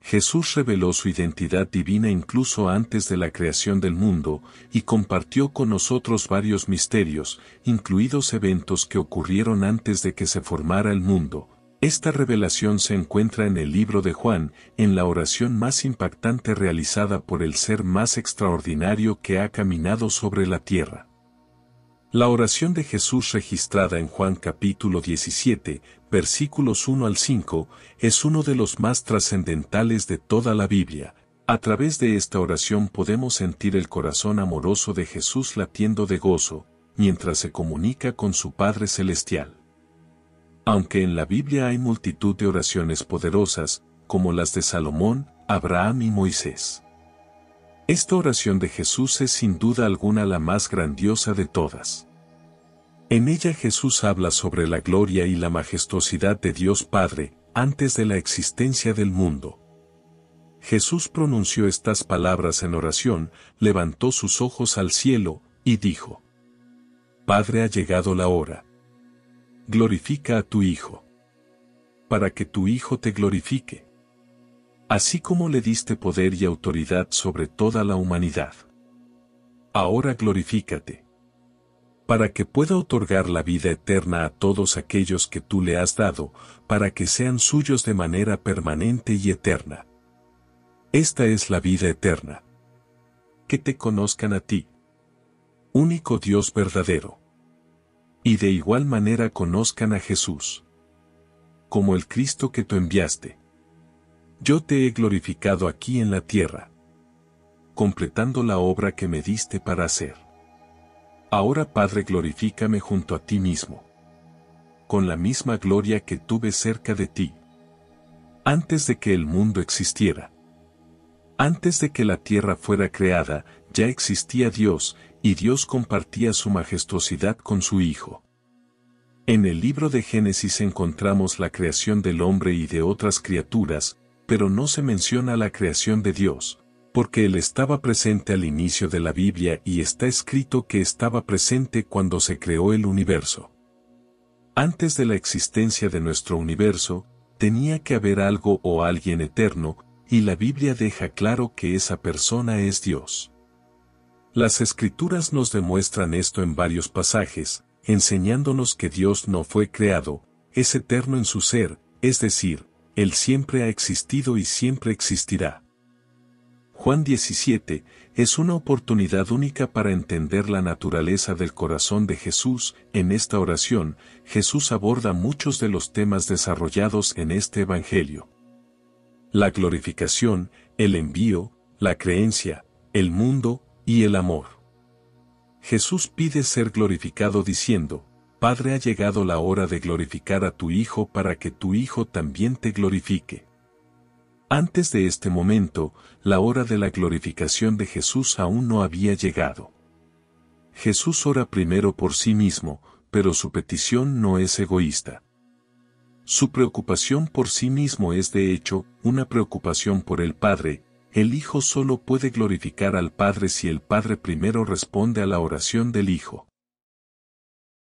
Jesús reveló su identidad divina incluso antes de la creación del mundo, y compartió con nosotros varios misterios, incluidos eventos que ocurrieron antes de que se formara el mundo. Esta revelación se encuentra en el libro de Juan, en la oración más impactante realizada por el ser más extraordinario que ha caminado sobre la tierra. La oración de Jesús registrada en Juan capítulo 17, versículos 1 al 5, es uno de los más trascendentales de toda la Biblia. A través de esta oración podemos sentir el corazón amoroso de Jesús latiendo de gozo, mientras se comunica con su Padre Celestial. Aunque en la Biblia hay multitud de oraciones poderosas, como las de Salomón, Abraham y Moisés, esta oración de Jesús es sin duda alguna la más grandiosa de todas. En ella Jesús habla sobre la gloria y la majestuosidad de Dios Padre, antes de la existencia del mundo. Jesús pronunció estas palabras en oración, levantó sus ojos al cielo, y dijo: Padre, ha llegado la hora. Glorifica a tu Hijo, para que tu Hijo te glorifique. Así como le diste poder y autoridad sobre toda la humanidad. Ahora glorifícate, para que pueda otorgar la vida eterna a todos aquellos que tú le has dado, para que sean suyos de manera permanente y eterna. Esta es la vida eterna. Que te conozcan a ti, único Dios verdadero. Y de igual manera conozcan a Jesús, como el Cristo que tú enviaste. Yo te he glorificado aquí en la tierra, completando la obra que me diste para hacer. Ahora, Padre, glorifícame junto a ti mismo, con la misma gloria que tuve cerca de ti, antes de que el mundo existiera. Antes de que la tierra fuera creada, ya existía Dios, y Dios compartía su majestuosidad con su Hijo. En el libro de Génesis encontramos la creación del hombre y de otras criaturas, pero no se menciona la creación de Dios, porque Él estaba presente al inicio de la Biblia y está escrito que estaba presente cuando se creó el universo. Antes de la existencia de nuestro universo, tenía que haber algo o alguien eterno, y la Biblia deja claro que esa persona es Dios. Las Escrituras nos demuestran esto en varios pasajes, enseñándonos que Dios no fue creado, es eterno en su ser, es decir, Él siempre ha existido y siempre existirá. Juan 17 es una oportunidad única para entender la naturaleza del corazón de Jesús. En esta oración, Jesús aborda muchos de los temas desarrollados en este Evangelio: la glorificación, el envío, la creencia, el mundo y el amor. Jesús pide ser glorificado diciendo: Padre, ha llegado la hora de glorificar a tu Hijo para que tu Hijo también te glorifique. Antes de este momento, la hora de la glorificación de Jesús aún no había llegado. Jesús ora primero por sí mismo, pero su petición no es egoísta. Su preocupación por sí mismo es de hecho una preocupación por el Padre. El Hijo solo puede glorificar al Padre si el Padre primero responde a la oración del Hijo.